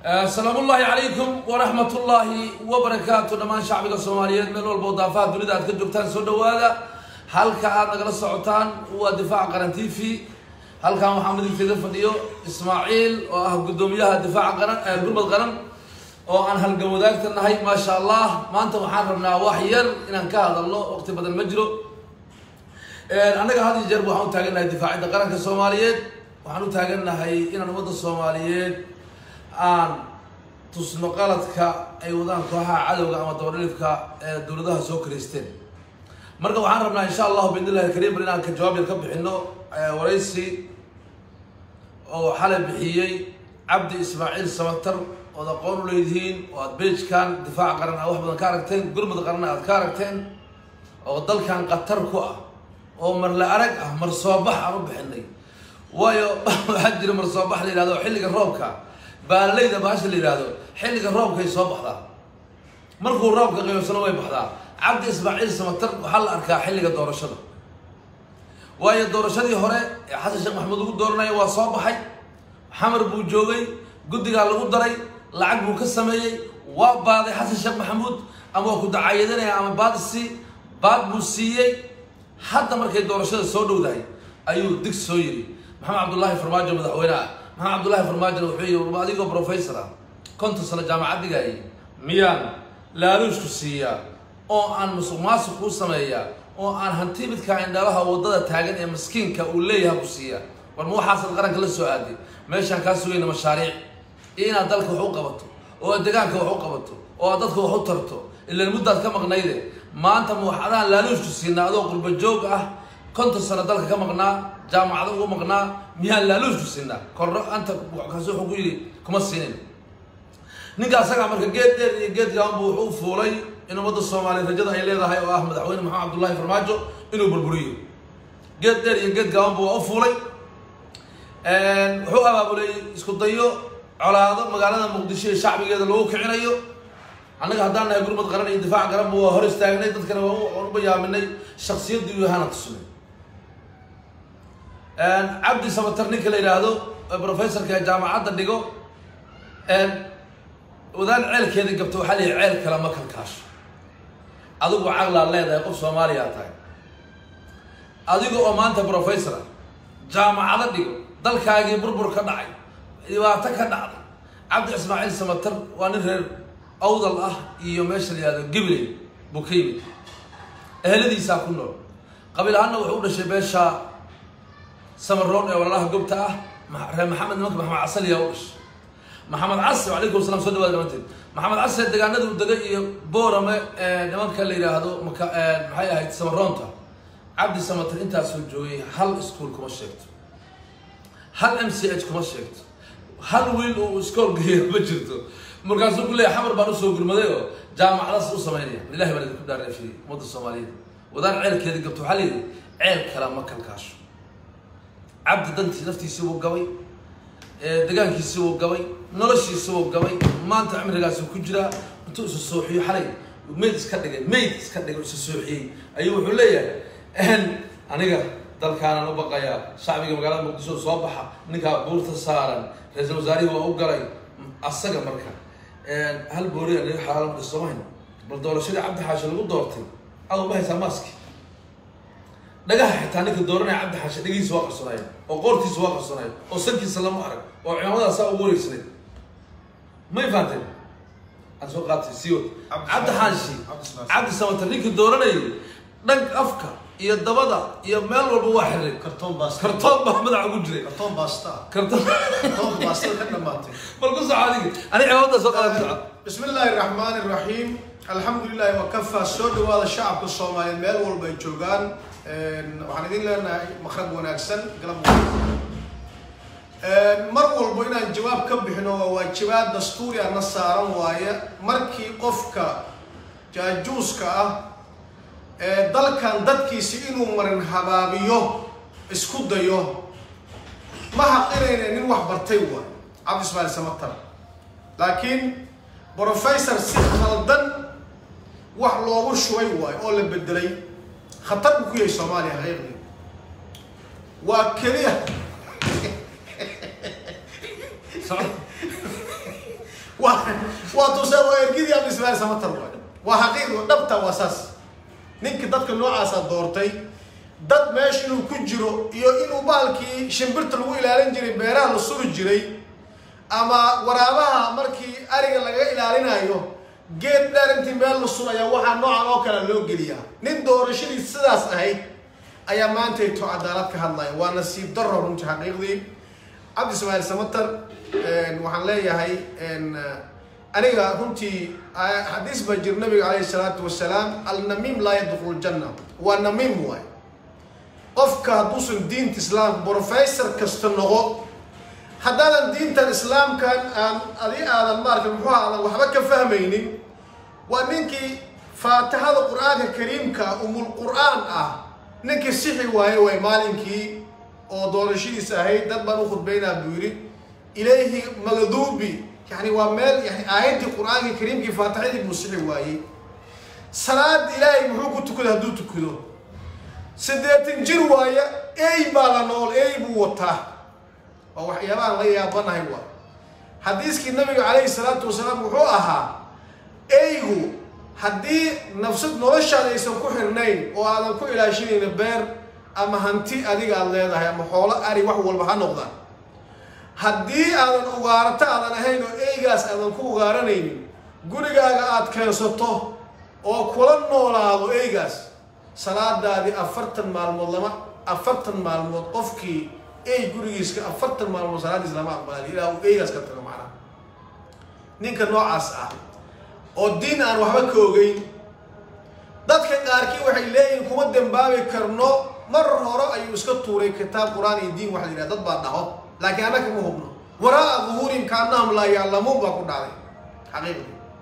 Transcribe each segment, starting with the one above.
السلام الله عليكم ورحمة الله وبركاته دمان شعبك الصوماليين من والبوضافات دولي داد كجوبتان سودو هذا هل كان نقل السعوتان ودفاع قرنتي في هل كان محمد الفيديو فديو إسماعيل وقدوميها دفاع قرب القرن وأن هالجودات النهاية ما شاء الله ما أنت محرمنا وحيا إن كهذا الله وقت بدل مجرو أنا هذه جربوا حنو تاجنا الدفاع عند قرن الصوماليين وحنو تاجنا هي إن نمط الصوماليين aan tusno qaladka ay wadaan kooxaha cadawga ama dowladka dawladaha soo kireysteen marka waxaan rabnaa insha Allah biidilaahi kariim inaan ka jawaab ka bixino waraysi oo xalay bixiyay Cabdi Ismaaciil Samatar oo aqoon u leeyihiin oo beejkan difaac qaran wax badan ka aragteen gurmad qaran aad ka aragteen oo dalkan qatar ku ah oo mar la arag ah mar soo bax aan u bixinay waayo waxa jira mar soo bax la yiraahdo xilliga roobka baaleyda baasha la yiraahdo xilliga roobka ay soo baxdaa markuu roobka qaybsano way baxdaa Cabdi Ismaaciil Samatar waxa la arkaa xilliga doorashada waayo doorashadii hore ee Xasan Sheekh Maxamuud ugu dooranay waa soo baxay xamar buu joogay gudiga lagu daray lacag buu ka sameeyay waa baaday Xasan Sheekh Maxamuud ama ku dacayadanay ama baad buu siiyay hadda markay doorashada soo dhowdahay ayuu dig soo yiri Maxamed Cabdullaahi Farmaajo madaxweynaha محمد عبد الله فرماجة وحي وبعديكو بروفيسور كنت سنة جامعة دقائي ميان لا لوش كسية أو أن مسوق وسمية أو أن هنتيبت كائن لها وضد تاجن مسكين كأوليها كسية والمو حاصل قرن كل السؤال دي ماشان كاسوين مشاريع إينا دلك وحقبته ودقانك وحقبته وضدك وحطرته إلا المدة كم غنيده ما أنت موحدان لا لوش كسية نادو قلب الجوق كنت سنة دلك كم غنا جامعة ومغنا ميان لا لوش كسينا كرر أنت كسوح قولي كم السنين نيجا سجع مركز جد يوم بوحوف فوري إنه مدة الصومالي رجدا هي ليه هاي وأحمد عوين محمد عبد الله فرماجو إنه بربريو جد يوم بوحوف فوري وحوق أبو لي إسكتيو على هذا مقالنا مقدسي الشعبي جد لو كعنيو أنا قدرنا يقول متقرن الدفاع قرب وهرس تاجني تذكر هو بيا مني شخصية دي هنا تصلي عبد سمتر نيك اللي هذا بروفيسور كجامعة دقيقو وذان عيل كذا جبتوا حالي عيل كلام ما كان كاش أذوق عقل الله ده يقف سوماليا تاعي أذوق أمانة بروفيسور جامعة دقيقو ضل كاجي بربر كدعي يواتك كدعي عبد إسماعيل سمتر ونهر أوضل يوميش اللي هذا قبلي بوكيمي أهل ذي ساكنوا قبل أنه وحول شباشة سمرون يا والله قبتها محمد مكي محمد عسل يا وش محمد عسل وعليكم السلام سودوا ولا محمد عسل دقانا ودقي بورا ما نمك اللي هذا محيا هاي سمرونتا عبد سمتر انت سوجوي هل سكول كم شفت هل MCH كم شفت هل ويل وسكول غير بجرتو مركز كله حمر بانو سوق المديو جامعة راس الصومالية لله بلد كدار في مد الصومالية ودار عيل كذا قبتوا حالي عيل كلام ما كان كاش عبد دنتي نفتي سوق قوي دقانكي سوق قوي نرشي سوق قوي ما انت عمري قاسو كجرا انتو الصوحي حالي ميد اسكدق الصوحي ايوه حليه اهل انيغا دلكان انا بقايا شعبي مقالات مقدسو صوبخا نيكا بورتا سارن رئيس الوزراء waa u galay asaga marka hal boori ay xaalam Soomaaliya bal doorashada Cabdi Xaashi lagu doortay aad ma haysaa maski dhagaha xitaa ninka dooranay Cabdi Xaashi dhagiisa waa qarsanay oo qoortiisa waa qarsanay oo sankiisa lama arag oo ciidamadaas ugu wareegsanay ma ifaantay aan soo qaatay siyo Cabdi Xaashi Cabdi Samatar ninka dooranay dhag afka iyo dabada iyo meel walba waa xiray kartoon baa madax ugu jiray kartoon baasta ka dhamaatay balku saacadiga ani ciidamada soo qaatay bismillaahir rahmaanir rahiim alxamdulillaah wa kafa soo dhawaada shacabka Soomaaliyeed meel walba ay joogaan waxaan idin leenahay makhraj wanaagsan galab mar walba inaan jawaab ka bixino waa waajibaad dastuuri ah saaran waaye markii qofka jaajuuska ah dalkan dadkiisa inuu marin habaabiyo isku dayo ma xaqirayna nin wax bartay waa Cabdi Ismaaciil Samatar laakiin professor si khaldan wax loogu shubay waay oo la bedelay khatar ku yahay Soomaaliya hay'adii waa kaliya واتوسع ويرجدي أبي سماه سمتر وحقيقة نبتة واساس نينك دتك نوع أسد دورتي dad meesh inuu ku jiro iyo inuu baalkii shimbirta lagu ilaalin jiray beeraha la suri jiray ama waraabaha markii ariga laga ilaalinayo geed dheer intii meel la suraya waxa noocan oo kale loo geliyaa nin doorashadii sidaas ahayd ayaa maanta ay too cadaalad ka hadlay waa nasiib darro runtii xaqiiqdii Cabdi Ismaaciil Samatar waxaan leeyahay aniga runtii xadiis ba jir nabiga alayhi salaatu wasalaam al-namim la yadkhul janna wa namim waay qofka haduusan diinta islaamka professor kasta noqo haddaadan diinta islaamkan aadan marka muxuu ahaa waxba ka fahmaynin waa ninkii faatihada quraanka kariimka umul quraan ah ninkii sixi way maalinkii oo doorashadiisa ahayd dad baan u khudbaynaa buu yiri ilayhi magdubi yani waa meel yani aayadii quraanka kariimkii faatihadii buu sixi waayay salaad ilaahay muxuu ku tukada hadduu tukado سديتن جروايا أي بالنول أي بوتا أو حيوان لا يابنا هوا حديث النبي عليه الصلاة والسلام وحوها أيه حدي نفسه نورش على يسوع كحرنين وعلى كل شيء نبير أما هنتي أديك الله ده يا محولة أري وحول بحن نقطة حدي على الأغارة على نهين أي جاس على الكوغارنين قولي جاء أتكلسته أو كل نولا أي جاس صلاة دادي أفرتن مع الموقفكي أي جوريس أفرتن مع المصلاة الإسلام أقبالي لا أي جاس كتر معنا نينك نوع أسعى الدين أنا وحبك وجين ذات كأركي وحي لين كم الدنبابي كرنو مرة وراء يسكت توري كتاب قرآن الدين وحي لين ذات بعده لكن أنا كمهمنا وراء ظهورهم كأنهم لا يعلمون بقول عليه حقيقي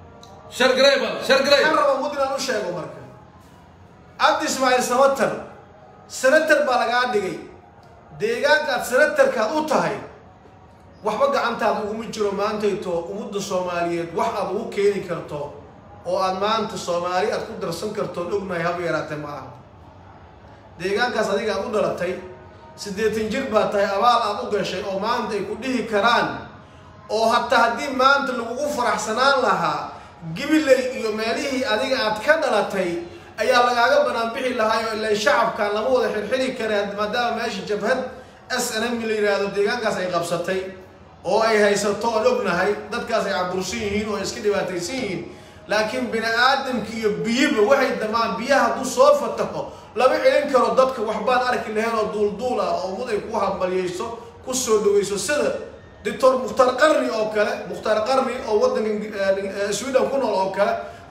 شرقريبا أنا مدير شيء ومركز Cabdi Ismaaciil Samatar senator baa laga dhigay deegaanka senator ka u tahay waxba gacantaada ugu jiro maanta ito ummadda Soomaaliyeed wax aad ugu keeni karto oo aad maanta Soomaali aad ku darsan karto ognahay hab yaraatay maaha deegaankaas adiga aad u dhalatay 80 jir baa tahay abaal aad u gashay oo maanta ay ku dhihi karaan oo hatta hadii maanta lagu faraxsanaan lahaa gibilay iyo meelihii adiga aad ka dhalatay ayaa lagaaga banaan bixi lahayo ilaa shacabka lama wada xirxiri kareen maadaama meesha jabhad SNM la yiraahdo deegaankaas ay qabsatay oo ay haysato ognahay dadkaas ay cabursan yihiin oo iska dhibaataysan yihiin laakiin bini aadamkii iyo biyiba waxay damaan biyaha du soo fataho lama celin karo dadka waxbaan arki lahayn oo duulduul ah oo muday ku hambaliyayso ku soo dhawayso sida Dr. Mukhtar Qarni oo kale Mukhtar Qarni oo wadanka Sweden ku nool oo kale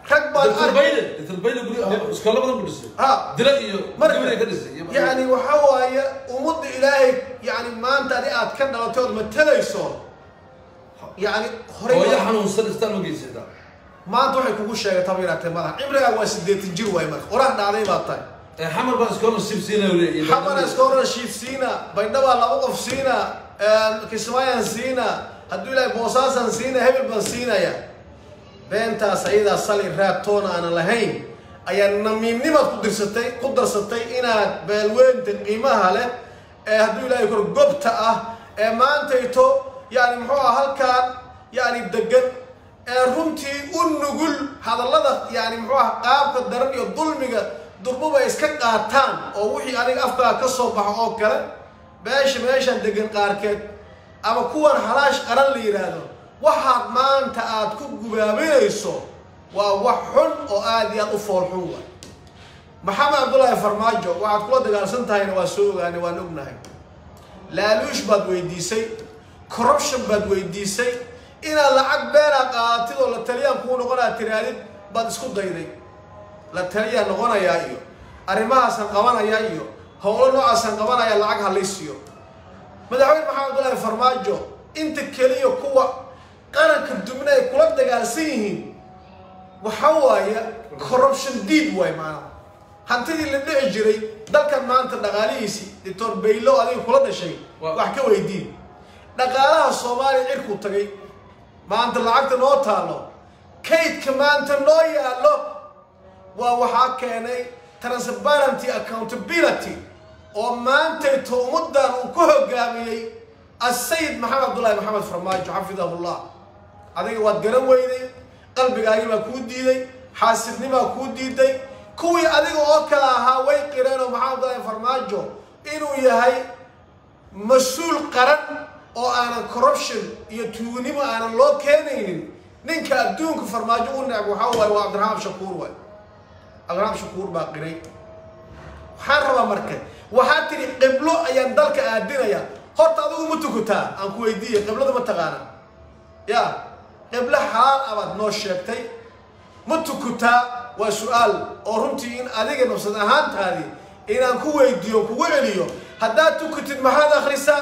يعني وحوايا ومد إلهي يعني ما أنت أدي كان لو تقول متليسون يعني خريج حنون استنوا جيزة ما أنت وحي كوكو شيء طبيعي تمام عمرها واسديت الجو ويمر ورحنا عليه باطل حمر بسكور الشيف سينا ولا حمر سكور الشيف سينا بينما لا وقف سينا كسمايا سينا هدول لي بوساسا سينا هبل بسينا يا بنتا سيدة صلي راتونا أنا لهين أي نميمني قدرستي إن بالوين تقيمها له هدول لا يكون قبتة ما أنت يتو يعني محوها هل كان يعني بدقن رمتي ونقول هذا الله يعني محوها قاب قدرني الظلم ضربوا يسكت قاتان أو وحي يعني أفكار كسر أو كلا باش دقن قاركت أما كون حلاش قرن لي هذا waxaad maanta aad ku gubaabayso waa wax xun oo aad iyo aad u foolxun waa Maxamed Abdullaahi Farmaajo waxaad kula dagaalsan tahay waa soo ogaanay waan ognahay laaluush baad weydiisay corruption baad weydiisay ina lacag beena qaatid oo la taliyaan ku noqonaa tiraadid baad isku dayday la taliyaan noqonaya iyo arimahaas qabanaya iyo howlo noocaas qabanaya lacag halisiyo madaxweyne Maxamed Abdullaahi Farmaajo inta kaliya kuwa قرن كدمنا كل دجالسين وحوايا corruption deed واي معنا هنتدي اللي نعجري ده كان ما أنت دجاليسي دكتور بيلو عليه كل ده شيء وحكي ويدين دجالها الصومالي عركوا تجي ما أنت لعقت نوتها له كيد كمان تنويا له وحكيني transparency accountability وما أنت تمدن وكه جامعي السيد محمد عبد الله محمد فرماجو حفظه الله adiga waad garan weyday qalbigaagii baa kuu diiday xaasidnimaa kuu diiday kuwii adiga oo kale ahaa way qireen oo maxamed abdullaahi farmaajo inuu yahay mas-uul qaran oo aanan corruption iyo tuugnimo aanan loo keenaynin ninka adduunka farmaajo u necb waxaa waaye waa cabdiraxmaan shakuur waay cabdiraxmaan shakuur baa qiray waxaan rabaa marka waxaa tidhi qiblo ayaan dalka aadinaya horta adigu ma tukutaa aan ku weydiiya qiblada ma taqaana ya qiblo xalaal abaad noo sheegtay ma tukutaa waa su-aal oo runtii in adiga nafsad ahaantaadii inaan ku weydiiyo kugu celiyo haddaad tukutid maxaad akhrisaa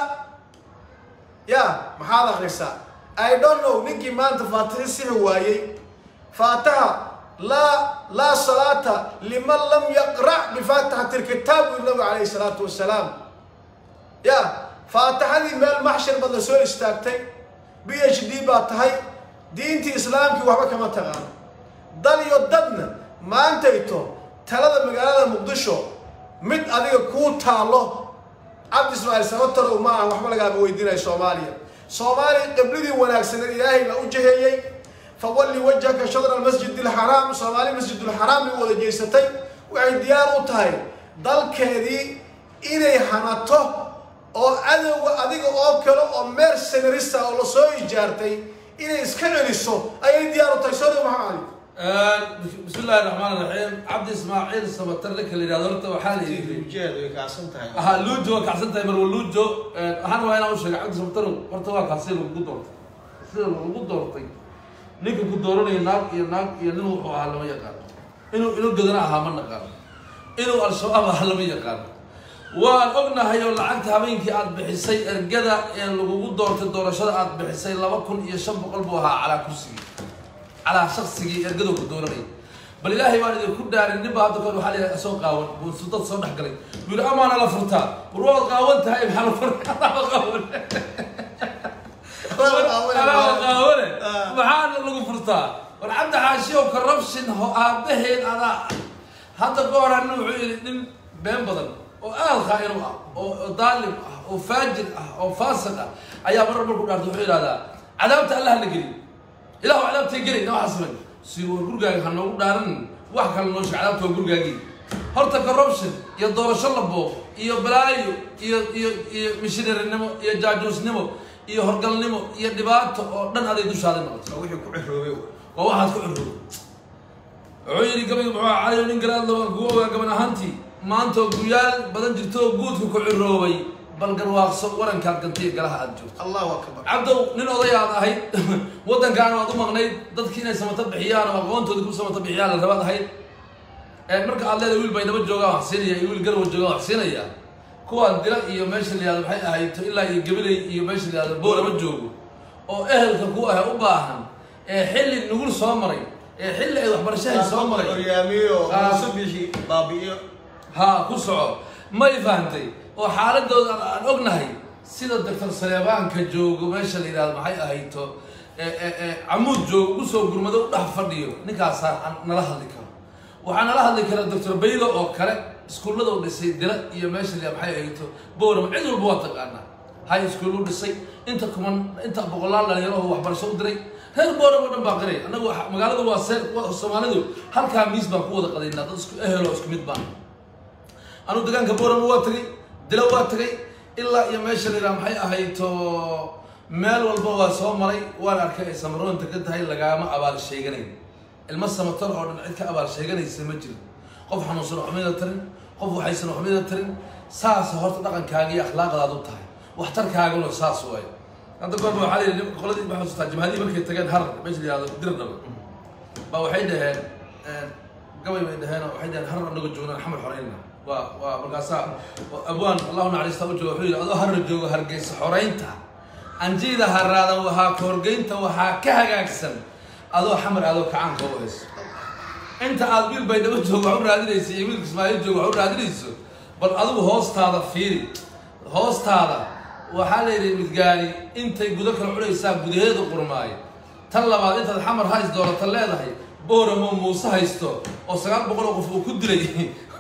ya maxaad akhrisaa I don't know ninkii maanta faatixa sixi waayey faataha laa salaata liman lam yaqra' bifaatixati lkitaab uu nabigu calayhi salaatu wasalaam ya faatixadii meel maxshar baad la soo istaagtay PhD baa tahay diintii islaamkii waxba kama taqaano dal iyo dadna maantayto talada magaalada muqdisho mid adiga kuu taalo cabdi ismaaciil sababtaro ma aha waxba lagaaba weydiinayo soomaaliya qibladii wanaagsaneed ilaahay baa u jaheeyey fawalli wajhaka shadra almasjid alxaraam soomaali masjid alxaraam bay wada jeysatay waxay diyaar u tahay dalkeedii inay hanato oo cadowga adiga oo kale oo mercenarista oo la soo ijaartay inay iska celiso ayay diyaar u tahay soo dhaw maxaa cali بسم الله الرحمن الرحيم عبد اسماعيل سبتر لك اللي رادورته وحالي ujeedo way kacsan tahay ها لوجو كعسن تاي مر لوجو waxaan waa inaan u sheego cabdi sabtar horta waa kaasir ugu doortay sida ugu doortay ninka ku dooranay naag iyo nin wuxuu ahaa lama yaqaan inuu gadana ahaa ma naqaan inuu al-shabaab ahaa lama yaqaan waan ognahay oo lacagta habeenkii aad bixisay ergada ee lagu doortay doorashada aad bixisay 2500 buu ahaa calaa kursiga على شخصي يرقدوا كدورني بل إلهي والدي كدار النبى هذا كانوا حالي أسوق قاون والسلطات صنع قلي يقول أما أنا لفرتها وروح قاونت هاي بحال فرتها أنا قاون أنا قاون محال اللي فرتها والعبد عاشيه وكربشن هو أبهين أنا هذا قول إنه بين بدن وآل خائن وظالم وفاجر وفاسق أيام ربنا كنا نقول هذا عذابت الله اللي قريب إلا هو عذاب تيجري نوع حسبني سيروا الجرجاج هنو دارن واحد كان نوش عذاب تو الجرجاجي هرت كربشن يدور شلة بو يبلايو مشير النمو يجاجوس نمو يهرجل نمو يدبات دن هذا يدوش هذا النمط وحي كعروي وواحد كعروي عيري قبل علي ونقرأ الله جوا قبل هانتي ما أنتو جيال بدن جتو جود كعروي بل قرواق صورن كان كنتي قالها أجود الله أكبر عبدو نينو ضيع هاي ودن كانوا أدو مغني ددكينا سما تبحيان وقونتو دكو سما تبحيان الرباط هاي مركا الله يقول بين وجهه حسينيا يقول قلب وجهه حسينيا كوان دلا iyo meesha la yiraahdo waxay ahayd ilaa iyo gabalay iyo meesha la yiraahdo boora ma joogo oo ehelka ku ah u baahan xilli nugul soo maray xilli ay waxbarashada soo maray oryaamiyo subishi baabiyo ha ku soco ma ifahantay oo xaaladooda aan ognahay sida Dr. Saleebaan ka joogo meesha la yiraahdo maxay ahayto amuud joogo u soo gurmado u dhax fadhiyo ninkaas aan nala hadli karo waxaan nala hadli karaa Dr. Baylo oo kale iskuulada u dhisay dila iyo meesha la maxay ahayto boorama cid walba waa taqaana high school u dhisay inta boqolaal dhalinyaro oo waxbarasho u diray reer boorama dhan baa qiray anagu magaaladu waa Soomaalidu halka miis baan ku wada qadaynaa dad isku ehelo isku mid baan anu deegaanka boorama waa tagay dila waa tagay ilaa iyo meesha la yiraahdo maxay ahayto meel walba waa soo maray waan arkay samaroonta ka tahay lagaama abaal sheeganay ilma samatar oo dhan cid ka abaal sheeganaysa ma jiro qof xanuunsan oo xumida tarin qof waxaysan oo xumida tarin saas horta dhaqankaaga iyo akhlaaqdaadu tahay waxtarkaaguna saas way hadda goor waxa la yiraahdo qoladii waxa soo taajimadi markay tageen har meesha la yiraahdo dirdaba ba waxay dhaheen gabay bay dhaheen waxay dhaheen har anagu joogna xamal xoreeyna ومركاسا أبوان الله نعرف توجه وحيد الله هرجوا هرجيس حرينته أنجيدا هرادا وها كورجينته وها كهجاكسن الله حمر الله كعان كويس أنت أبيل بيد وجهه وعمر هذا ليس يميل إسماعيل جو وعمر هذا ليس بل الله هوست هذا فيري هوست هذا وحالي متجاري أنت يقولك العلي ساب بدهيد القرماي تلا بعد أنت الحمر هايز دورة تلا هاي بورا موسى هايستو وسقط بقول وقف وكدري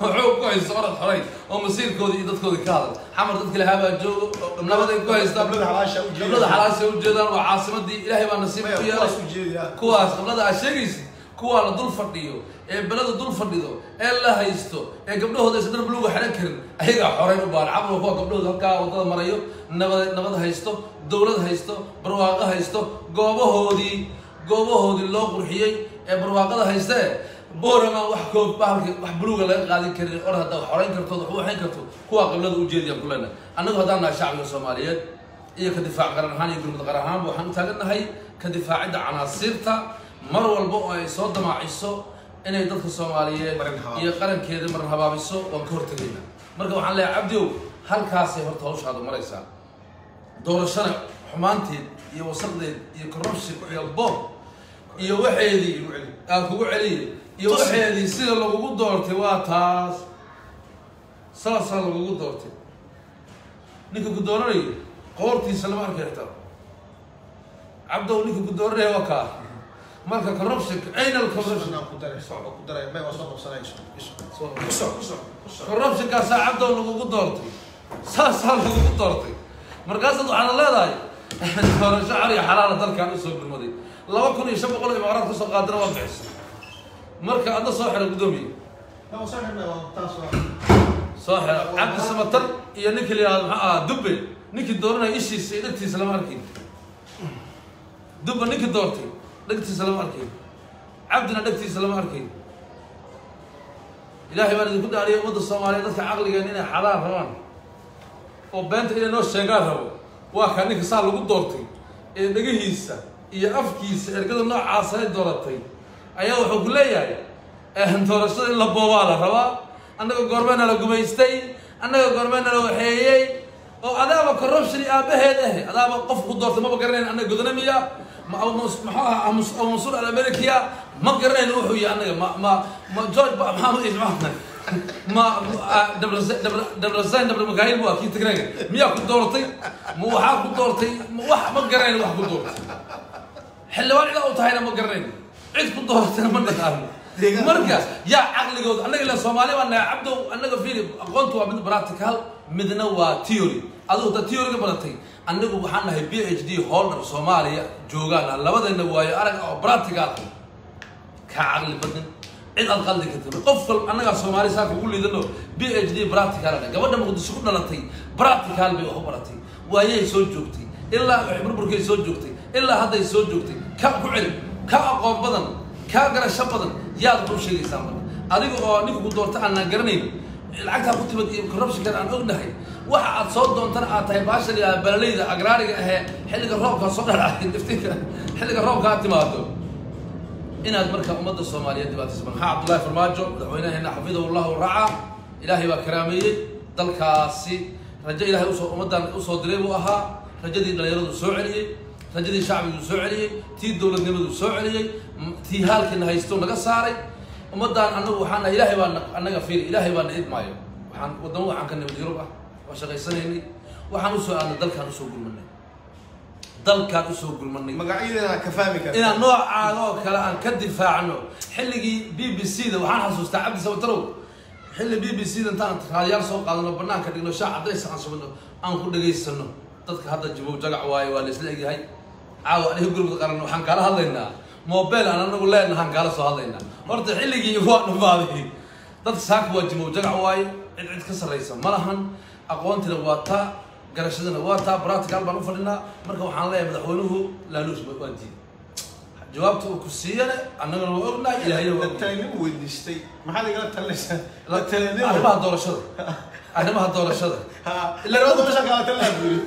wuxuu ku haysto orod xoray oo masiirkooda iyo dadkooda ka hadal xamar dadka lahaabaa joogo nabada ku haysta qablada xalaasha u jeedaan waa caasimadii ilaahay baa nasiib ku yeelay kuwaas qablada aad sheegaysid kuwa la dul fadhiyo ee balada dul fadhido ee la haysto ee gabdhahooda aysan dar buluuga xidhan karin ayagaa xoreyn u baahan cabro kuwa gabdhahooda halkaa wadada marayo nabad haysto dowlad haysto barwaaqo haysto goobahoodii loo qurxiyey ee barwaaqada haystee boorama wax koob bahalka wax buluuga laga qaadin karin or hadda xoreyn karto wax waxayn karto kuwa qablada u jeediyaan kulana annagu haddaan nahay shacbiga Soomaaliyeed iyo ka difaac qaran ahaan iyo gurmud qaran ahaan waxaan u taaganahay ka difaacidda canaasiirta mar walba oo ay soo damaaciso inay dadka Soomaaliyeed iyo qarankeeda mar habaabiso waan ka hortagayna marka waxaan leeyahay cabdiyow halkaasay horta hawshaadu maraysaa doorashada xumaanteed iyo wasaqdeed iyo corruption iyo bob iyo waxeedii aan kugu celiyay iyo waxeedii sida lagugu doortay waa taas saasa lagugu doortay ninka ku dooranay qoortiisa lama arki karto cabdow ninka ku dooranay waa ka marka corruption ayna corruption ku daray ma waa soo qabsanayso corruption ka saacado lagugu doortay saasa lagugu doortay markaas waxaan leedahay doorasho cari xalaal dalkan u soo gurmaday 2500 imaaraad ku soo qaadana waa bixis marka adna soo xiro gudoomiye soo xiro cabdi samatar iyo ninkii la yiraahdo dubbe ninkii dooranay ishiisa dhagtiisa lama arkin dubbe ninkii doortay dhagtiisa lama arkin cabdina dhagtiisa lama arkin ilaahay baan idinku dhaariyay ummadda Soomaaliyeed dadka caqligeena inay xalaal rabaan oo beenta inay noo sheegaan rabo waa ka ninka saa lagu doortay ee dhagihiisa iyo afkiisa ergada noocaas ay dooratay ayaa wuxuu ku leeyahay doorashada in la boobaa la rabaa annaga goormeena la gumaystay annaga goormeena la waxeeyay oo adaaba corruption aabaheed adaaba qof ku doortay ma garanayna annaga gudoomiya منصور الامريكيه ما قرينا وحو يا انغا ما جورج محمد اسمعنا ما دبل مكايل بو اكيد تقرا ميا كنت دورتي مو waxaa ku doortay wax ma garanayn wax ku doortay xilwaan ila u tahayna ma garanayn cid ku doortay ma dhaqaano markaas yaa aqligood anaga la Soomaali waa cabdo anaga fiiri aqoontu waa mid practical midna waa theory adoo ta theory ka baratay anagu waxaan nahay PhD holder Soomaaliya joogaan labadana waayo arag oo practical ka aqli badan cid aan qaldi ka tahay qof anaga Soomaali saaka ugu liidano PhD practical gabadha Muqdisho ku dhalatay practical bay wax u baratay waayay soo joogtay ilaa burburkay soo joogtay ilaa hadday soo joogtay ka ku cilmi ka aqoon badan ka garasho badan yaad ku sheegaysaa marka adiga oo ninka ku doorta aan garanayn lacagta ku timid iyo corruption kan aan ognahay waxa aad soo doontana aad tahay baashal iyo balaleyda agraariga xilliga roobka soo dhacay diftiinka xilliga roobka timaado inaad marka ummadda Soomaaliyeed dibadda Abdullahi Farmaajo madaxweynaha xafidahu raaca ilaahay baa karaameeyay dalkaasi rajo ilaahay u soo ummadan u soo diray buu ahaa rajadii dhalinyaradu soo celiyay rajadii shacbigu soo celiyay tii dawladnimadu soo celiyay tii halkan haysto naga saaray ummadan anagu waxaan ilaahay baa anaga fiir ilaahay baa nid maayo waxaan ka nabad Yurub oo shaqaysanayni waxaan u soo aanay dalkan u soo gulmanay magacyada ka fahmi kara ina noocaada oo kale aan ka difaacno xilligii BBC-da waxaan xasuustaa Cabdi Sawtarow xilli BBC-da intaan raadiyaal soo qaadano banaanka dhigno shaac cadays aan subno aan ku dhageysano dadka hadda jibow jagac waayo waa la isla egyahay caawa aniga gurmud qaran waxaan kala hadlaynaa موبايل أنا نقول لا إنها قال صهادينا مرت حلقي يفوق نفاضي ضد ساق واجب وجع واي عد كسر رئيسا مرهن أقوانت الواتا قرشنا الواتا برات قلب نفرنا مركب حنا لا يمدحونه لا لوش بودي جوابته كسية أنا نقول قلنا إلى هي التلميذ وديستي ما حد قال تلش لا التلميذ أنا ما هدور الشر أنا ما هدور الشر إلا لو هذا مش قال تلميذ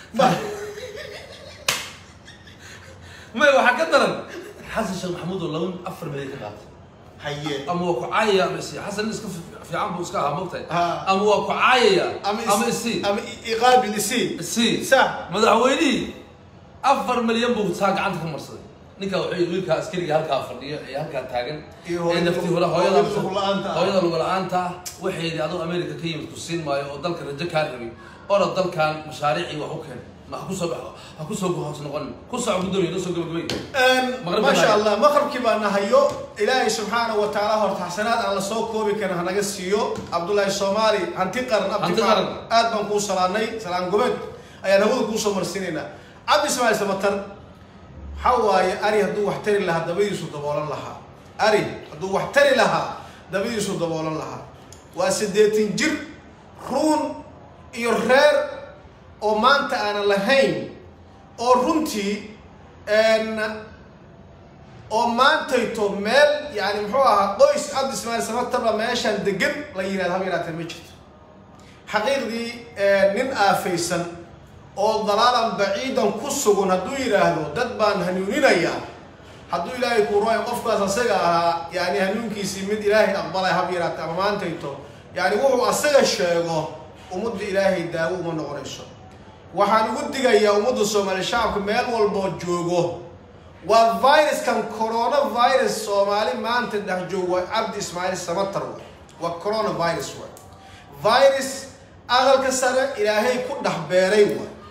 ما هو حكتنا حسن الشيخ محمود والله أفر مليك قات حيه أما وقعاية مسي حسن نسك في عمبو سكاها موتى أما وقعاية أما السي أما إيقابي السي صح مدعويني أفر مليون بو ساق عندكم مرصد نيكا ويلكا أسكري هالكا أفردية هالكا تاجن نفتي هلا هويدا لولا أنت وحيد هذا أمريكا كيم تسين ما يودل كان رجع كاربي أو ردل كان مشاريعي وحكم كوسو كوس نقول كوسو عبدوي نسو قبل ما شاء الله مغرب كبانا هيو إلهي سبحانه وتعالى هرت حسنات على صوب كوبي كان هنجسيو عبد الله الصومالي هنتقرن آدم كوس سلامي سلام قبل أي نقول كوسو مرسيننا عبد اسماعيل سمتر حواي أري هدو واحتري لها دبي يسود دبولان لها أري هدو واحتري لها دبي يسود دبولان لها وسديتين جر رون يرهر oo maanta aan lahayn oo runtii oo maantayto meel yani muxuu ahaa qoys Cabdi Ismaaciil Samatar meeshan degan la yiraahdo habeeraatan ma jirto xaqiiqdii nin aafaysan oo dalaalan baciidan ku sugan haduu yiraahdo dad baan hanuuninaya haduu ilaahay ku rooyo qofkaas asaga ahaa yani hanuunkiisii mid ilaahay aqbalay habeeraatan maantayto yani wuxuu asaga sheego ummadda ilaahay daawo uma noqonayso waxaan ugu digayaa ummadda Soomaali shacabka meel walba joogo waa viruskan coronavirus Soomaali maanta dhex joogo Cabdi Ismaaciil Samatar waa coronavirus virus aqalka sare ilaahay ku dhex beeray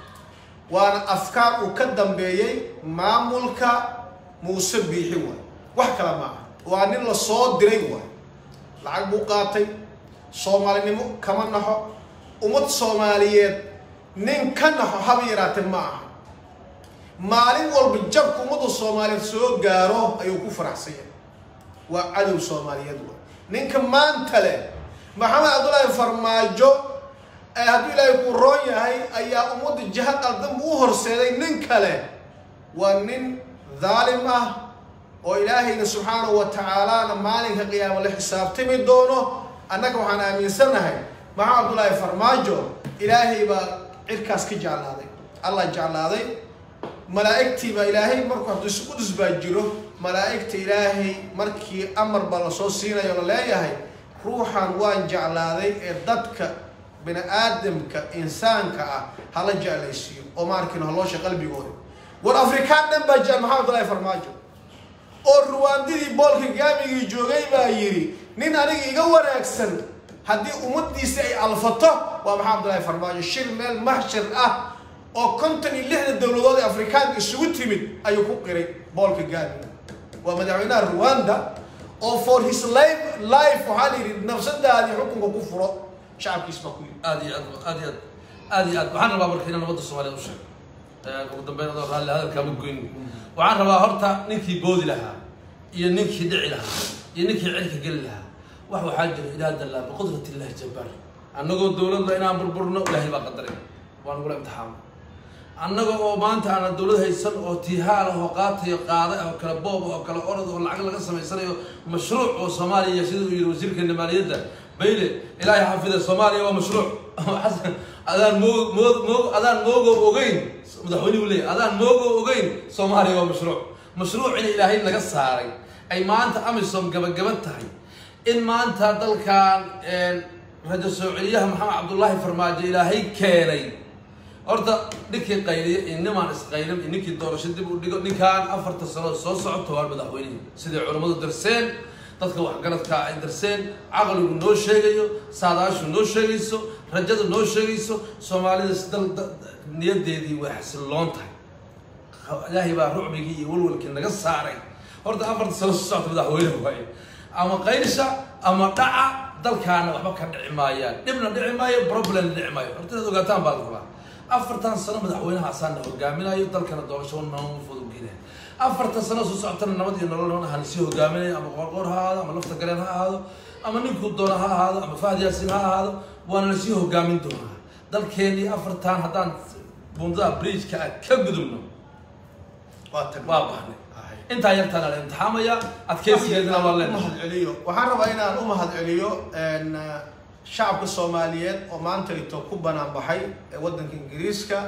waana afkaar uu ka dambeeyay maamulka Muuse Biixi wax kala ma waa nin la soo diray lacag buu qaatay Soomaalinimo kama naxo ummad Soomaaliyeed nin kana habeeraate ma aha maalin walba jabku ummadda Soomaaliyeed soo gaaro ayuu ku faraxsan waa cadow Soomaaliyeed ninka maanta leh Maxamed Cabdullaahi Farmaajo hadduu ilaahay ku roon yahay ayaa ummadda jihad qaldan u horseeday nin kale waa nin dhaalim ah oo ilaahayna subxaanahu wa ta'aala maalinka qiyaamo la xisaabtami doono annaga waxaan aaminsanahay Maxamed Cabdullaahi Farmaajo ilaahay baa cirkaas ka jeclaaday Allah jeclaaday malaa'igtii baa ilaahay markuu hadii qudus baa jiro malaa'igta ilaahay markii amar baa la soo siinayo la leeyahay ruuxan waan jeclaaday ee dadka bini aadamka insaanka ah hala jeclaysiyo oo markii loo shaqo qalbigooda war Afrikaan dhan baa jecel Maxamed Cabdullaahi Farmaajo oo ruwaandidii boolka gaabigii joogay baa yiri nin aniga iga wanaagsan haddii ummaddiisa ay alfato waa Maxamed Cabdullaahi Farmaajo shir meel mahshar ah oo 56 dawladood Afrikaan isugu timid ayuu ku qiray boolka gaabi waa madaxweynaha Rwanda oo for his life waxaa yiri nafsadaadii xukunka ku furo shacabkiisa ku yiri aad waxaan rabaa markiina nabadda Soomaaliyeed u sheeg ugu dambeynada raali hadalka ma goyn waxaan rabaa horta ninkii boodi lahaa iyo ninkii dhici lahaa iyo ninkii cilka gali lahaa wax waxaa jira ilaah dallaa biqudrati Ilaahi jabbar annagoo dawladda inaan burburno Ilaahay baa qadaray waan ugu imtixaan annaga oo maanta aan dawlad haysan oo tihaal oo qaatay qaada oo kala boob oo kala orod oo lacag laga sameysanayo mashruuc oo Soomaaliya sidoo yiri wasiirka maaliyadda bayle Ilaahay xafido Soomaaliya waa mashruuc xasan adaan moogo ogeyn madaxweynuhu leeyahay adaan moogo ogeyn Soomaaliya waa mashruuc in Ilaahay laga saaray ay maanta amisom gabagaban tahay in maanta dalkan rajo Soomaaliya Maxamed Cabdullaahi Farmaajo Ilaahay keenay horta ninkii qayliye innimaan isqaylin ninkii doorasho dib u dhigo ninkaan 4 sano soo socoto waa madaxweyne sidii culimadu darseen dadka wax garadka ay darseen aqligu noo sheegayo saadaashu noo sheegayso rajada noo sheegayso Soomaalida sidal niyadeedii way xasiloon tahay Ilaahay baa ruuxbigi iyo walwalkii naga saaray horta 4 sano soo socoto madaxweyne waay ama qaylisha ama dhaca dalkaana waxba ka dhici maayaan dibna dhici maayo problem dhici maayo horta ogaataan baa la 4 sano madaxweynaha Xasan hogaaminayo dalkana doorasho noo fududgeeyay 4 sano soo socotana nabad iyo nolol aan si hogaaminay ama qorqor haado ama lafta galeen haado ama ninku doona haado ama Fahad Yaasin haado waana si hogaamin doona dalkeeni 4 hadaan bundada bridge ka gudubno waa baahnay inta yartaan la imtixaamaya adkeysigeedna waa leeyahay waxaan rabaa inaan u mahad celiyo shacabka Soomaaliyeed oo maanta ito ku banaan baxay wadanka Ingiriiska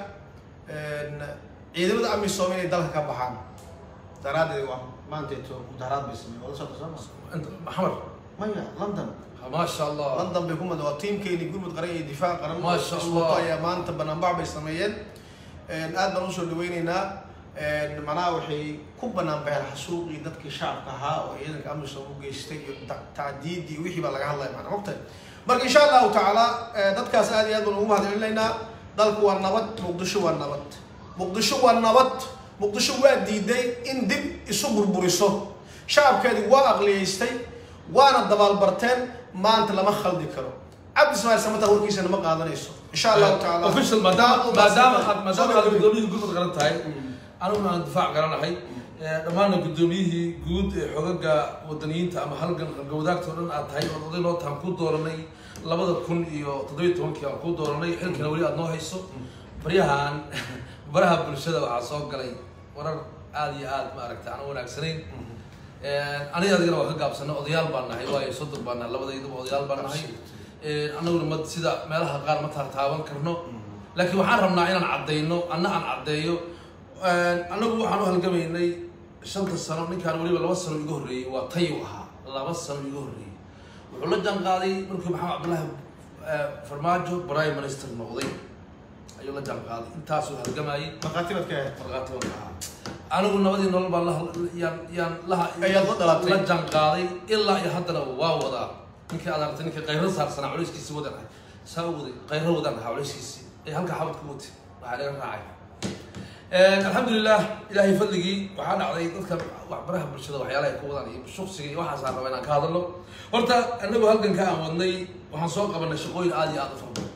ciidamada amni Soomaaliya dalka ka baxaan daraadii waa maanta ito daraad bismi wala soo Maxamed maya London ما شاء الله لندن بيكون مدوا تيم كيني يقول متقرأي دفاع قرن ما شاء الله يا ما أنت بنبع بيسميين أدنى نوصل لويننا معناه وحي كوب بنبع الحسوق يدك شعب كها ويدك أمر سوق يستيق تعديدي وحي بلغ الله معنا مقتل برك إن شاء الله تعالى دتك أسأل يدون هم هذا لنا dalku waa nabad, muqdisho waa nabad. muqdisho waa nabad, muqdisho waa diiday in dib isu burburiso. shacabkeedii waa aqliyeystay, waana dabaalbarteen, maanta lama khaldi karo. عبد اسماعيل سمته وركيس أنا ما قادنيسو إن شاء الله تعالى. official ما دام قدوميه جود قرنت هاي أنا من الدفاع قرنا هاي لما أنا قدوميه جود حقوق وطنيين تام حلقة جودات تورن أتهاي وضعين لو تامكود دورني لابد تكون يو تدوي تون كي أمكود دورني حين كنا ولي أدناه هيسو بريهان برها بالشدة وعصاق قلي ورا عادي ما ركت أنا وراك سنين أنا يادي لو حقق بسنة أضيال بنا هاي واي صدق بنا لابد يدوب أضيال بنا هاي أنا أقول مد سيدا مالها قار متى تاون كرنو لكن وحنا رمنا عنا عدينه أنا عن عديه أنا أقول وحنا هالجميع شنطة السنة من كانوا لي ولا وصلوا يجوري وطيوها الله وصلوا يجوري وحلا جنقالي مركب محمد عبد الله فرماجو برايم منستر الموضي أيوة جنقالي انتاسوا هالجماعة مقاتبة كه مقاتبة أنا أقول نبدي نقول بالله يان لها لا جنقالي إلا يحضر واوضا ninka aad aragtay ninka qayro saarsan culayskiisa wadanahay saawudi qayro wadanahay culayskiisa ee halka xabad ku mutay waxa laga raacay alxamdulillah ilaahay fadligii waxa dhacday dadka wax baraha bulshada waxyaalaha ay ku wadaan iyo shakhsiga iyo waxa saaran inaan ka hadalno horta anagu halkan ka aan wadnay waxaan soo qabanay shaqooyin aad iyo aad u fara badan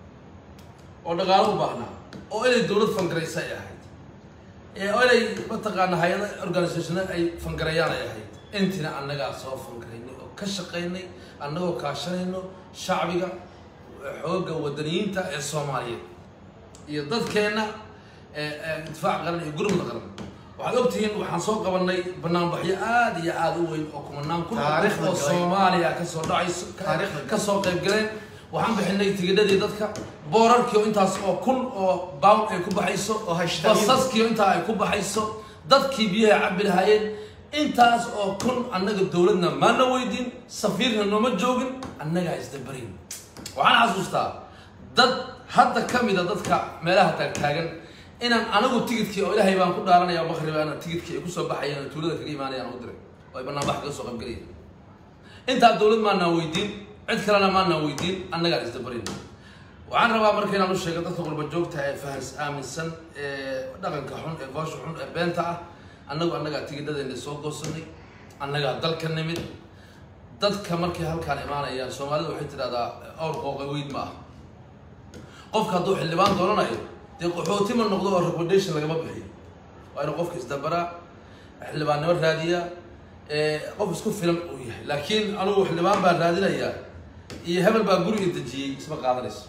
oo dhaqaale u baahnaa oo inay dawlad fangaraysa ay ahayd oo inay mataqaana hay'ado organisation ay fangarayaan ay ahayd intina annaga soo fangaraynay oo ka shaqeynay annagoo kaashanayno shacbiga xoogga wadaniyiinta ee Soomaaliyeed iyo dadkeena difaac qaran iyo gurmud qaran waxaad ogtihiin waxaan soo qabanay barnaamijyo aad iyo aad u weyn oo kumanaan ku taariikhda Soomaaliya ka soo dhacayso ka soo qayb galeen waxaan bixinay tigidhadii dadka boorarkii oo intaas oo kun oo pound ay ku baxayso oo basaskii inta ay ku baxayso dadkii biyaha cabbi lahaayeen intaas oo kun annaga dawladna maana weydiin safiirna nooma joogin annaga isdabarin waxaan xasuustaa dad hadda kamida dadka meelaha taagan inaan anagu tigidkii oo ilaahay baan ku dhaaranaya maqrib aan tigidkii ay ku soo baxayeen tuulada kaga imaanayaan u diray oo ay barnaamij ka soo qaybgaliyeen inta dawlad maana weydiin cid kalena maana weydiin annaga isdabarin waxaan rabaa markii aan u sheego dadka qurba joogta ee fahas aaminsan ee dhaqanka xun ee goosh xun ee beenta ah annaga tigidhadeena soo goosanay annaga dalka nimid dadka markay halkaan imaanayaan Soomaalidu waxay tiraahdaa awr qooqay weyd ma ah qofka hadduu xildhibaan doonanayo dee qaxooti ma noqdo oo recommendation lagama bixiyo waa inuu qofka isdabara xildhibaannimo raadiya qof isku filan uu yahay laakiin anigu xildhibaan baan raadinayaa iyo hebel baa guriga dejiyey isma qaadanayso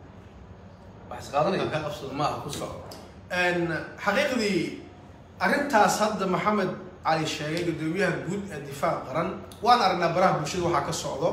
wax is qaadanaya ma aha ku soco xaqiiqdii arrintaas hadda maxamed cali sheegay gudoomiyaha guud ee difaac qaran waan aragnaa baraha bulshada waxaa ka socdo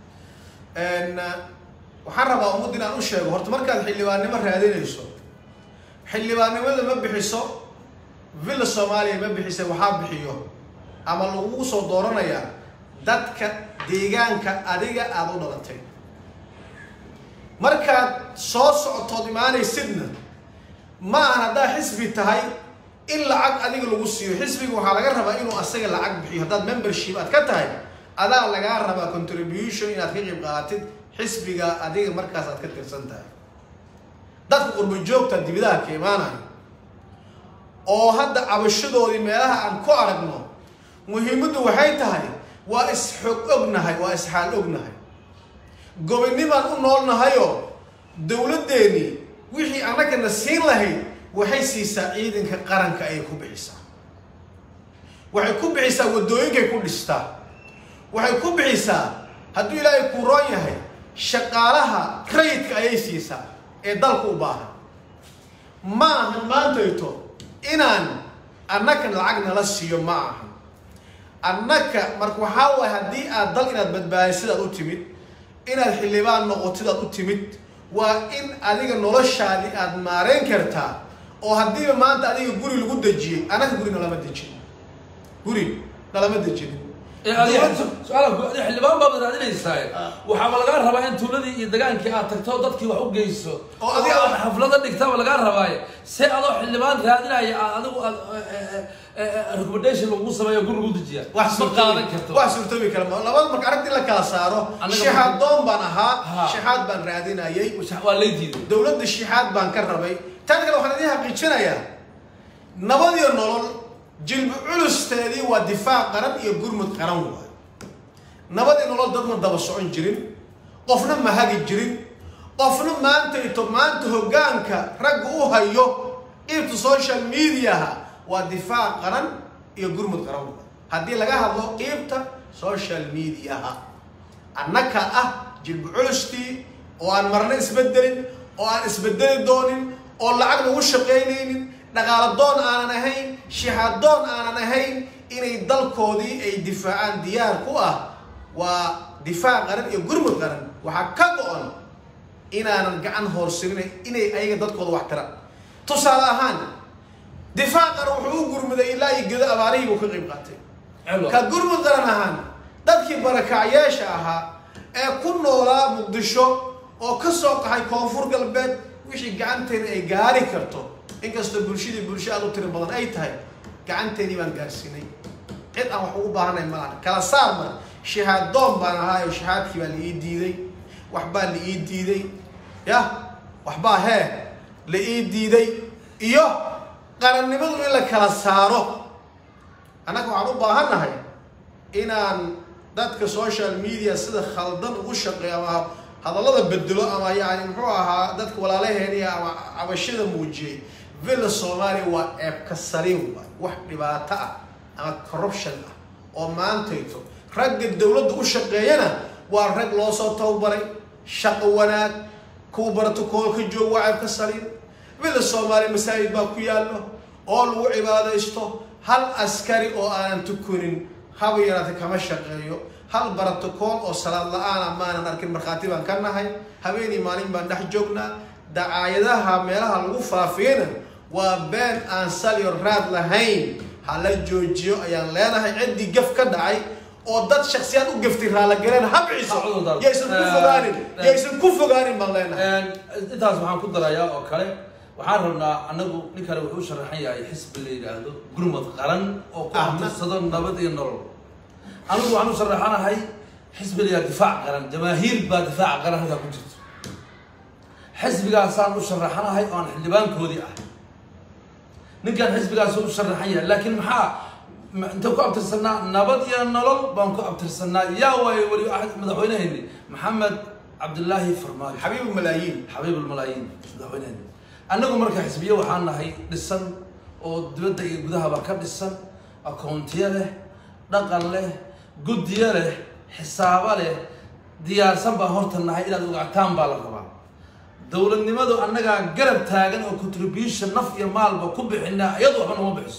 waxaan rabaa ummadda inaan u sheego horta markaad xildhibaannimo raadinayso xildhibaannimada ma bixiso villa Soomaaliya ma bixisa waxaa bixiyo ama lagu soo dooranayaa dadka deegaanka adiga aad u dhalatay markaad soo socotood imaanaysidna ma aha haddaa xisbi tahay in lacag adiga lagu siiyo xisbiga waxaa laga rabaa inuu asaga lacag bixiyo haddaad membership aad ka tahay adaa lagaa rabaa contribution inaad ka qayb qaadatid xisbiga adiga markaas aad ka tirsan tahay dadka qurbo joogta dibadaha ka imaanaya oo hadda cabashadoodii meelaha aan ku aragno muhiimaddu waxay tahay waa is-xog ognahay waa is-xaal ognahay gobonnimaan u noolnahayoo dawladdeennii wixii annagana siin lahayd waxay siisaa ciidanka qaranka ayay ku bixisaa waxay ku bixisaa waddooyinkay ku dhistaa waxay ku bixisaa hadduu ilaahay kuu roon yahay shaqaalaha rayidka ayay siisaa ee dalku u baahan ma ahan maantayto inaan annaka lacag nala siiyo ma ahan annaka marka waxaa waaye haddii aad dal inaad badbaadisidaad u timid inaad xildhibaan noqotidaad u timid waa in adiga noloshaadii aad maareyn kartaa oo haddiiba maanta adiga guri lagu dejiyey anaka guri nalama dejin guri nalama dejinin سؤالك حلبان باب هذه الإنسان وحمل جارها أنت ولدي يدقان كي أتكتو ضدك وحوق جيسو أدي حفلة الكتاب ولا جارها باي سأضو حلبان هذه لا أدو recommendation لوجوسه ما يقول جود جيا واحد تبي كلام لا والله ما عرفت لك كاسارو شحاد دوم بنها شحاد بن رادين أيي والدي دولة الشحاد بن كربي تاني لو خلينا ديها قيتشنا يا نبضي النور جلب علوس تادي ودفاع قرن يقول متقرن نبضي النور ضد دب الصعون جرين قفنا ما هاجي جرين قفنا ما أنت هجانك رجعوها يو إنت سوشيال ميديا ودفاع قرن يقول متقرن هدي لقاها الله إبتا سوشيال ميديا أنك جلب علوستي وأن مرنا إسبدلين وأن إسبدلين دونين ولا عقل وش قينين نقال الدون أنا نهين شهاد دون أنا نهين إن يضل كودي أي دفاعان ديار كوه ودفاع قرن يقول متقرن وحكاكون إن أنا نقعن هورسين إن أي ضد كود واحترا تصالحان دفاع قرن وحقوق مذا إلا يجد أباريه وكقيم قاتل كقول متقرن هان ضدك بركة عياشها كنا ولا مقدشو أو كسوق هاي كونفور قلبت وش قعنتين أي جاري كرتو إنك استبرشيدي برشادو ترى بدن أي تاي قعنتيني من قاسيني قد أنا حقوقها أنا مالك كلا صار شهاد دوم بنا هاي وشهاد كي اللي يديدي وحبا اللي يديدي يا وحبا هاي اللي يديدي إيوه قرن نبض إلا كلا صارو أنا كم عروبها هنا هاي إن dadka social media sida khaldan ugu shaqeeya هذا الله بدلو أما يعني محوها dadka walaalaheena ama abashada muujiyay vil Soomaali waa eeb ka sareen wax dhibaato ah ama corruption ah oo maantayto rag dawladda u shaqeeyana waa rag loo soo tababaray shaqo wanaag ku barato koolka joog waa eeb ka sareen vil Soomaali masaajid baa ku yaalo oo lagu cibaadaysto hal askari oo aan tukunin هذا يراث كما شقيو هل برتكون أو صلاة الآن ما نركن مرخاتبا كنا هاي هبيني مالين بندح جوجنا دعايدها ميلها الغفا فينا وبين أنسال يراد لهين هلا جوجيو أيان لنا هاي عندي جف كدعي أو ضد شخصيات وقفتي هلا جرين هبعيسو يسون كوفو غارين بالله أنت سبحان كل رأي أو كلام وحارنا أنه نكره وحوش الرحية يحسب اللي هذا قرمة قرن أو قرمة الصدر نبض النور أنا وعنو صرحنا هاي حسب اللي دفاع قرن جماهير بدفاع قرن هذا كنت حسب قال صار وشرحنا هاي أنا حلبان كودي نكان حسب قال صار وشرحية لكن أنت كأب ترسلنا نبض النور بانكو أب ترسلنا يا ولي أحد مدحونا هني محمد عبد الله فرماج حبيب الملايين مدحونا هني أنكم مركز حسبية وحنا هاي لسن ودبده يجودها بكر لسن أكونتيه له نقل له جوديه له حساب له ديار سبعة هرتنا هاي إلى دوقتان بالغوا دولة النماذج أنك قرب تاجن أو contribution نفي مال بكوب حنا يضوح من مبعث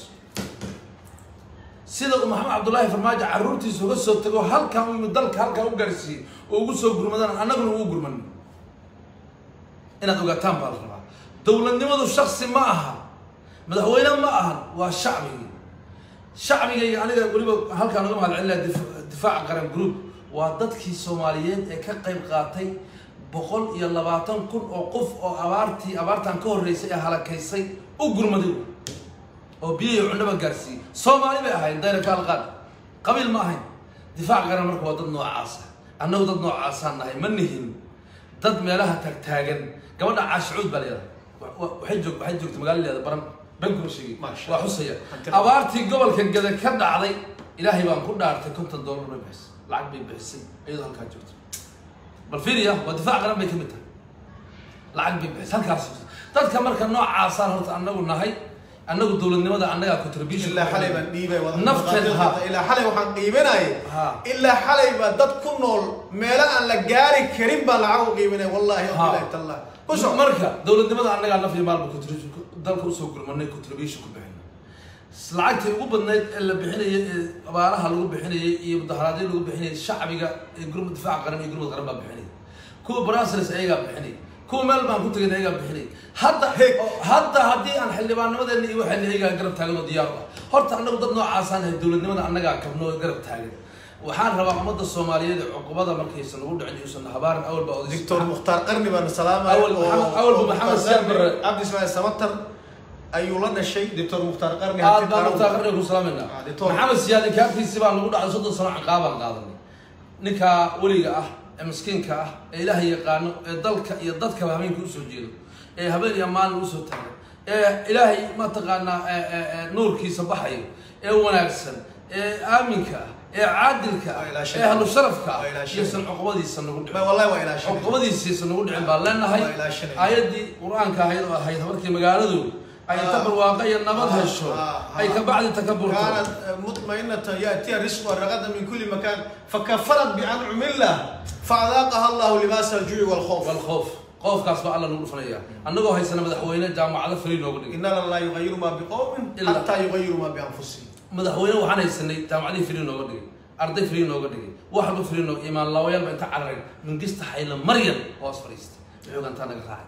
سيدنا محمد عبد الله فرماج عرورتي سوغسو تقول هل كان يمدلك هل كان وقرسي وقصو قرمدان أنا قلنا وقرمن إلى دوقتان بالغوا دولة النماذج الشخصي معها مدحوينا معها شعبي يعني قريبا هل كانوا يوم هالعلة دفاع قرن جروب وضدك الصوماليين كقيم قاتي بقول يلا بعطن كل أوقف أو أبارتان كور رئيسي هلا كيسي وقرمدو أو بيع عندما جالسي صومالي بقى هاي دايرة كالغاد قبل ما هاي دفاع قرن مركب ضد نوع عاصة أنه ضد نوع عاصة هاي منهم ضد مالها تاجن قبل عشعود بليرة وحجك تمقال لي هذا برم بنكم شيء وحصية أبارتي قبل كان كذا كذا علي إلهي بان كل دارتي كنت الدولار بس العقد بيحسن أيضا كاجوت بالفيريا ودفاع غير ما يكملها العقد بيحس هل كاسب تذكر مركز نوع عصار هرت أنه النهاي أنه الدولة النماذج أنها كتربيش إلا حليبا ديبا نفتها إلا حليبا وحن قيمنا إلا حليبا دت كنول ملا أن لجاري كريم بالعو قيمنا والله أبدا الله بس مركز دولة النماذج أنها نفي مال بكتربيش dalka u soo gurmanay contribution ku bixin lacagtii ugu badnayd ee la bixinayay abaaraha lagu bixinayay iyo mudaharaadii lagu bixinayay shacbiga ee gurmad difaac qaran iyo gurmad qaran baa bixinay kuwa Brussels ayaga bixinay kuwa meel baan ku tagay ayaga bixinay hadda hadii aan xildhibaannimadeena iyo waxa ayaga garab taagno diyaar ah horta anagu dad noocaas ah dawladnimada anaga kabno garab taagan waxaan rabaa ummadda Soomaaliyeed cuqubada markaysan ugu dhicin yuusan habaaran awal ba oday دكتور مختار قرني بن سلامة أول محمد سيابر عبد اسماعيل سمتر أيوة لنا شيء دكتور مختار قرني مختار قرني ku salaamina محمد سياد kaaftiisi baan lagu dhacay 30 sano ciqaaban qaadanay ninka waliga ah ee miskiinka ah ee Ilaahay yaqaano ee dalka iyo dadka habeenkii u soo jeedo ee habeen iyo maalin u soo taagay ee Ilaahay ma taqaana nuurkiisa baxayo ee wanaagsan ee aaminka ee caadilka ee ahlu sharafka yeesan cuqubadiisa nagu dhicin والله وإلى شيء cuqubadiisa nagu dhicin baa leenahay aayadii quraanka ahayd oo ahayd markii magaaladu ay tabar waaqay nabad hesho ay ka bacdi takabbur كانت مطمئنة يأتي الرزق والرغد من كل مكان فكفرت بأنعم الله فأذاقها الله لباس الجوع والخوف خوف كاس بقى الله نقول فنيا أنجو هاي سنة مدحوينا جامعة على فريق نقول إن الله يغير ما بقوم حتى يغيروا ما بأنفسهم مدحوينا وحنا السنة جامعة على فريق نقول أرضي فريق نقول واحد فريق نقول إيمان الله ويا من تعرف من قصة حيل مريم واصفريست يقول أنت أنا قاعد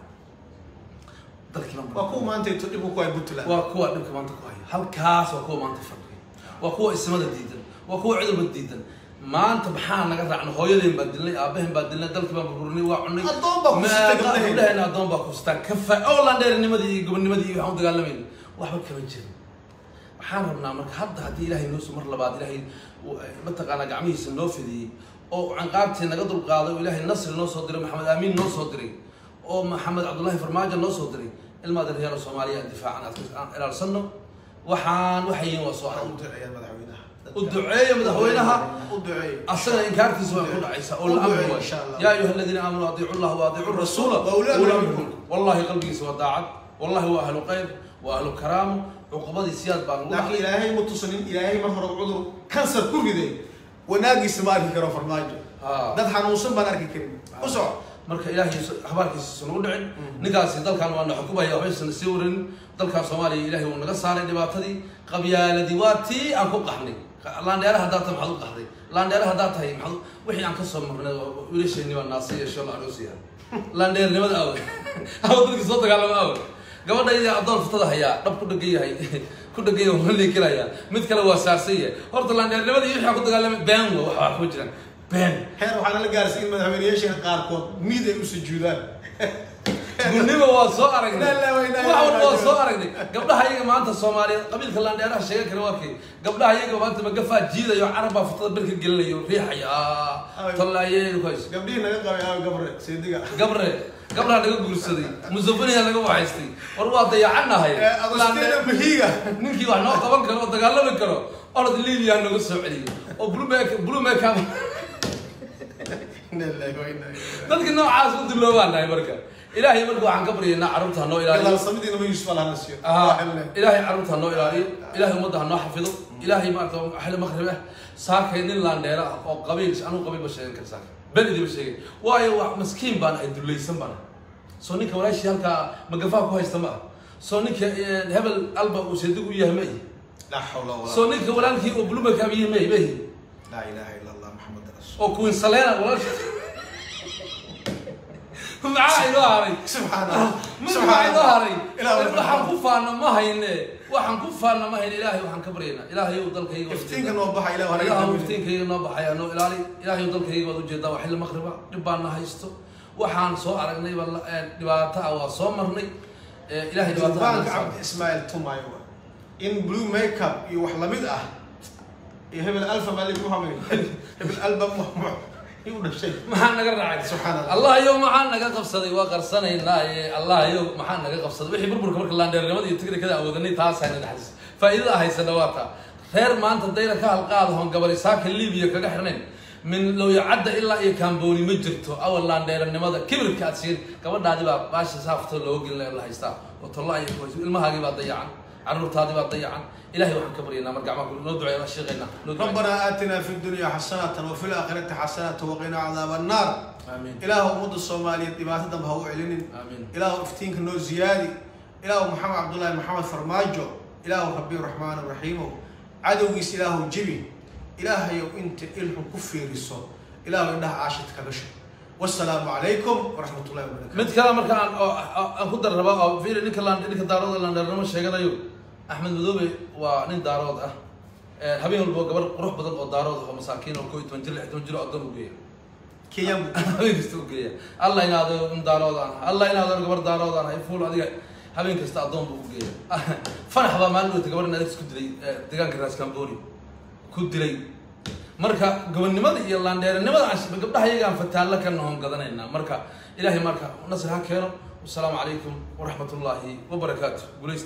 وكو ما أنت تجيبوا كوي بطلة وكو أدمك ما أنت كوي هل كاس وكو ما أنت فرقي وكو اسمه جديدا وكو عدم جديدا ما أنت بحال نقطع عن هويلين بدلني أبهم بدلني دلك ما بقولني وعني ما أنا أدوم بكوستا كفى أولا ندير نمدي قبل نمدي يحاول تقلمين واحد كمان جل حان ربنا مرك حد هدي إلهي نوس مر لبعض إلهي متقنا قعميس النوفي دي أو عن قابتي نقدر القاضي وإلهي النصر نوس صدري محمد أمين نوس صدري أو محمد عبد الله فرماجة نوس صدري المادة هي الصومالية الدفاع عن إلى الصنو وحان وحيين وصوحا الدعاء مدحوينها أصلا إنكارتي سواء كل عيسى أول الأمر يا أيها الذين آمنوا أطيعوا الله وأطيعوا الرسول وأولي أمركم والله قلبي سوى داعت والله هو أهل خير وأهل كرام عقبات سياد بانو لكن إلهي متصلين إلهي مهر عذر كانسر كل ذي وناقي سمار في كرو فرماجة ندحى نوصل بنارك كريم أسع marka ilaahay xabaarkiisa soo dhicin nigaasi dalkan waa xukuumaya waxaysan siiwrin dalka Soomaaliya ilaahay uu naga saaray dhibaatadii qabyaaladii waati aan ku qaxnay laandheeraha daata maxad u qaxday laandheeraha daata hay maxad wixii aan ka soo marnay wiilasheenii waa naasay insha Allah aroosiya laandheernimada awdalka soo dagaalama gabadhayda adoon futada haya dhab ku dhagayay oo leekilaya mid kale waa saarsiye horta laandheernimada iyo waxa ku dagaalamay baan waxa ku jiraan بين هذا وحنا لقارس إن مذهب اليشين قاركود ميدا يسجدان قلنا وصارك لا وحول وصارك قبلها يجي ما أنت الصومالي قبل خلنا نعرف شيء كنواكي قبلها يجي ما أنت مقفى جيدة يو عربة فترة برك الجلة يو ريحة يا طلع يجي كويس قبلين نقول يا قبر سيدك قبلها نقول قرصدي مزبوني هلا نقول عايزتي والله ضيعنا هاي أغسطين بهيجة نمكي واحد نقطة بنكر وتقال بنكر أرض ليبيا نقول سعودي وبلو ماك dadka noocaas u diloobaanahay marka ilaahay markuu waxaan ka baryaynaa carruurta noo ilaaliyo samidina ma yusuf ala nasiyo ilaahay carruurta noo ilaaliyo ilaahay ummadda noo xafido ilaahay maarta xil maqrib ah saakay nin laandheera oo qabiil anu qabiil ma sheegan kar saakay balidi ma sheegay waayo wax maskiin baan ay dulaysan baan soo ninka walaashi halka magafaa ku haysta ma soo ninka hebel alba uu seedig u yahay ma la hawla wala soo ninka walaalkii oo buluma ka biyo ma la ilaha illa allah muhammad rasul oo kuwin saleena walaashi معاي نهاري سبحان الله معاي نهاري waxaan ku faano ma hayne waxaan ku faano ma hayne ilaahay waxaan ka baryeena ilaahay uu dalkayga iftiinka noo baxay ilaahay iftiinkayga noo baxay anoo ilaali ilaahay uu dalkayga wada jeedaa wax xilli maqriba dib baan haysto waxaan soo aragnay dhibaato waa soo marnay ilaahay dhibaatada cabd ismaaciil tumayo in blue makeup iyo wax lamid ah iyo hebel alfa malik muhammad hebel alba muhammad maxaa naga raacay subxaan allah iyo maxaa naga qabsaday waa qarsanaynaa allah iyo maxaa naga qabsaday wixii burburka marka laandheernimada iyo tigreekada awoodanay taas ayna dhaxlis faa'iidada haysana waa taa reer maanta dayra ka halqaad hoon gabari saaka liibiya kaga xirnayn min loo yacada ilaa iyo kaambooni ma jirto awal laandheernimada kibirka aad siin gabadhaadi baa baasha saafto loo gelin la haystaa oo tolaa iyo ilmahaagi baa dayacan carruurtaadi baa dayacan إلهي وحنا كبرينا مرجع معكم ندعو إلى شيخنا ربنا آتنا في الدنيا حسنة وفي الآخرة حسنة وقنا عذاب النار آمين إله أمود الصومالية دبعت دم هو علين آمين إله افتينك نو زيادي إله محمد عبد الله محمد فرماجو إله ربي الرحمن الرحيم عدو جيس إله جبي إله يو أنت إلهم كفير الصوت إله إنها عاشت كبشر والسلام عليكم ورحمة الله وبركاته مد كلام مركان أنقدر ربا في نك دارود لان درنا شيء كذا يو أحمد مدوبي ونين دارود habeen walba gabar qurux badan oo daarood oo masaakiin oo 12 jir 16 jir oo adoon u geeyo kiyam habeen kasta u geeyo allah inaado daaroodaan allah inaado gabar daaroodaan ay fuul adiga habeen kasta adoon buu u geeyo fanax baa maalin wada gabar inaad isku dilay deegaanka raas kambooni ku dilay marka gobonnimada iyo laandheernimada casba gabdhaha iyagaan fataalla ka noon gadanayna marka ilaahay marka nasr ha keeno. والسلام عليكم ورحمة الله وبركاته.